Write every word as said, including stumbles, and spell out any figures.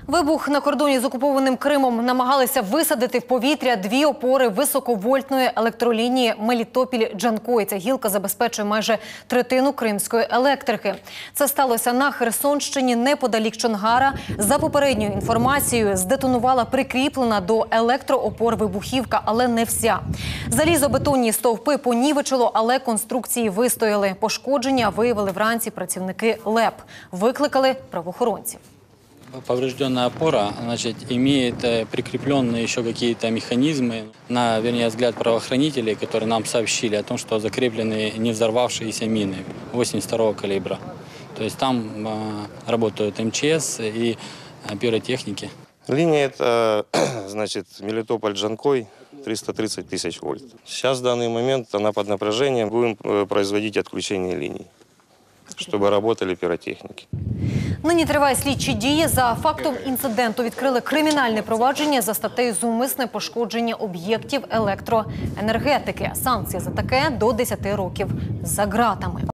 Вибух на кордоні з окупованим Кримом. Намагалися висадити в повітря дві опори високовольтної електролінії Мелітопіль-Джанкой. Ця гілка забезпечує майже третину кримської електрики. Це сталося на Херсонщині, неподалік Чонгара. За попередньою інформацією, здетонувала прикріплена до електроопор вибухівка, але не вся. Залізобетонні стовпи понівечило, але конструкції вистояли. Пошкодження виявили вранці працівники ЛЕП. Викликали правоохоронців. Поврежденная опора, значит, имеет прикрепленные еще какие-то механизмы на, вернее, взгляд правоохранителей, которые нам сообщили о том, что закреплены не взорвавшиеся мины восемьдесят второго калибра. То есть там э, работают эм че эс и э, пиротехники. Линия это, значит, Мелитополь-Джанкой, триста тридцать тысяч вольт. Сейчас в данный момент она под напряжением. Будем производить отключение линий, чтобы работали пиротехники. Нині триває слідчі дії. За фактом інциденту відкрили кримінальне провадження за статтею «Зумисне пошкодження об'єктів електроенергетики». Санкція за таке – до десяти років за ґратами.